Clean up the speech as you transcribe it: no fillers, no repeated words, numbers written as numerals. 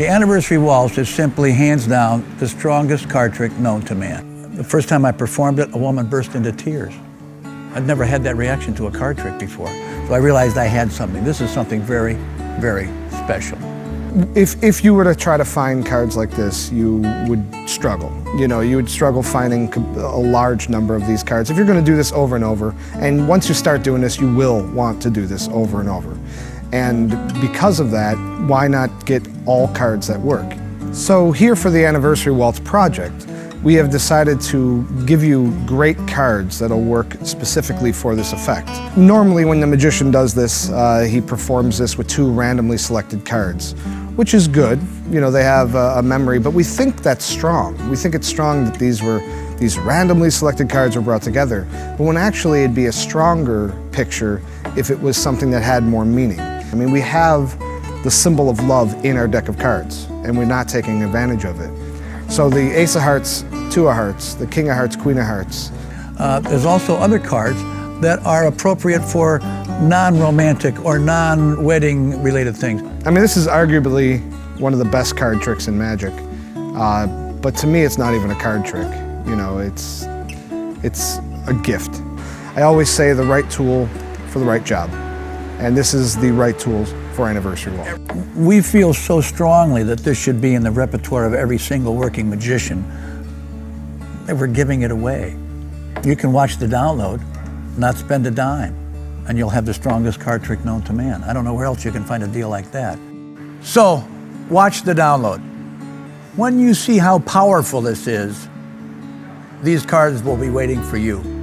The Anniversary Waltz is simply, hands down, the strongest card trick known to man. The first time I performed it, a woman burst into tears. I'd never had that reaction to a card trick before. So I realized I had something. This is something very, very special. If you were to try to find cards like this, you would struggle. You know, you would struggle finding a large number of these cards. If you're going to do this over and over, and once you start doing this, you will want to do this over and over. And because of that, why not get all cards that work? So here for the Anniversary Waltz project, we have decided to give you great cards that'll work specifically for this effect. Normally when the magician does this, he performs this with 2 randomly selected cards, which is good. You know, they have a memory, but we think that's strong. We think it's strong that these randomly selected cards were brought together, but when actually it'd be a stronger picture if it was something that had more meaning. I mean, we have the symbol of love in our deck of cards, and we're not taking advantage of it. So the Ace of Hearts, 2 of Hearts, the King of Hearts, Queen of Hearts. There's also other cards that are appropriate for non-romantic or non-wedding related things. I mean, this is arguably one of the best card tricks in Magic, but to me it's not even a card trick. You know, it's a gift. I always say the right tool for the right job, and this is the right tool for Anniversary Waltz. We feel so strongly that this should be in the repertoire of every single working magician that we're giving it away. You can watch the download, not spend a dime, and you'll have the strongest card trick known to man. I don't know where else you can find a deal like that. So, watch the download. When you see how powerful this is, these cards will be waiting for you.